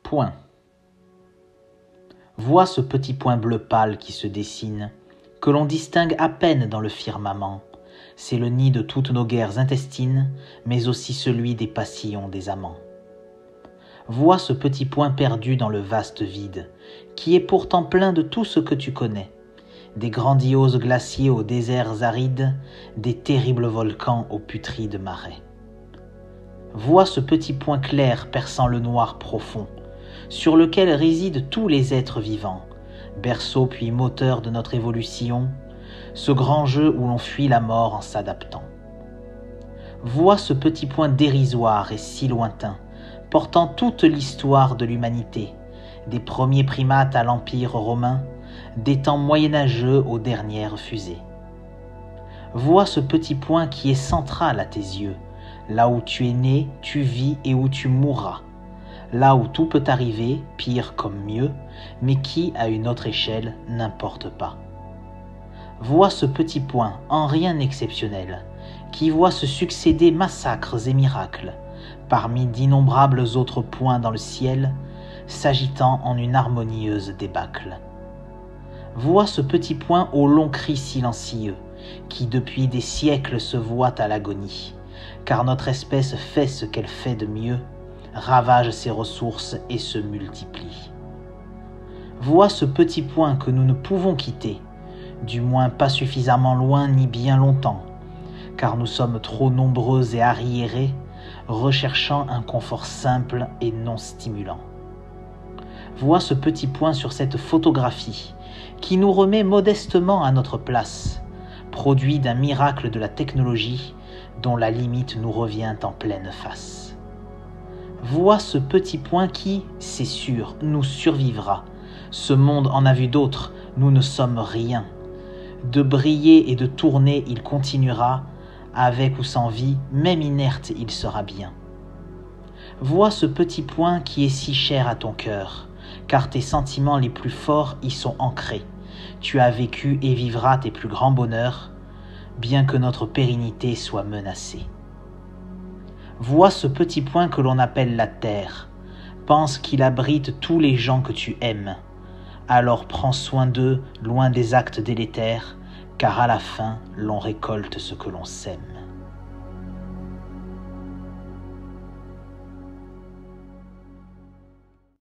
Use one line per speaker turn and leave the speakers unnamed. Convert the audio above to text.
Point. Vois ce petit point bleu pâle qui se dessine, que l'on distingue à peine dans le firmament. C'est le nid de toutes nos guerres intestines, mais aussi celui des passions des amants. Vois ce petit point perdu dans le vaste vide, qui est pourtant plein de tout ce que tu connais, des grandioses glaciers aux déserts arides, des terribles volcans aux putrides marais. Vois ce petit point clair perçant le noir profond, sur lequel résident tous les êtres vivants, berceau puis moteur de notre évolution, ce grand jeu où l'on fuit la mort en s'adaptant. Vois ce petit point dérisoire et si lointain, portant toute l'histoire de l'humanité, des premiers primates à l'Empire romain, des temps moyenâgeux aux dernières fusées. Vois ce petit point qui est central à tes yeux, là où tu es né, tu vis et où tu mourras, là où tout peut arriver, pire comme mieux, mais qui, à une autre échelle, n'importe pas. Vois ce petit point, en rien exceptionnel, qui voit se succéder massacres et miracles, parmi d'innombrables autres points dans le ciel, s'agitant en une harmonieuse débâcle. Vois ce petit point aux longs cris silencieux, qui depuis des siècles se voit à l'agonie, car notre espèce fait ce qu'elle fait de mieux, ravage ses ressources et se multiplie. Vois ce petit point que nous ne pouvons quitter, du moins pas suffisamment loin ni bien longtemps, car nous sommes trop nombreux et arriérés, recherchant un confort simple et non stimulant. Vois ce petit point sur cette photographie, qui nous remet modestement à notre place, produit d'un miracle de la technologie dont la limite nous revient en pleine face. Vois ce petit point qui, c'est sûr, nous survivra. Ce monde en a vu d'autres, nous ne sommes rien. De briller et de tourner, il continuera, avec ou sans vie, même inerte, il sera bien. Vois ce petit point qui est si cher à ton cœur, car tes sentiments les plus forts y sont ancrés. Tu as vécu et vivras tes plus grands bonheurs, bien que notre pérennité soit menacée. Vois ce petit point que l'on appelle la terre. Pense qu'il abrite tous les gens que tu aimes. Alors prends soin d'eux, loin des actes délétères, car à la fin, l'on récolte ce que l'on sème.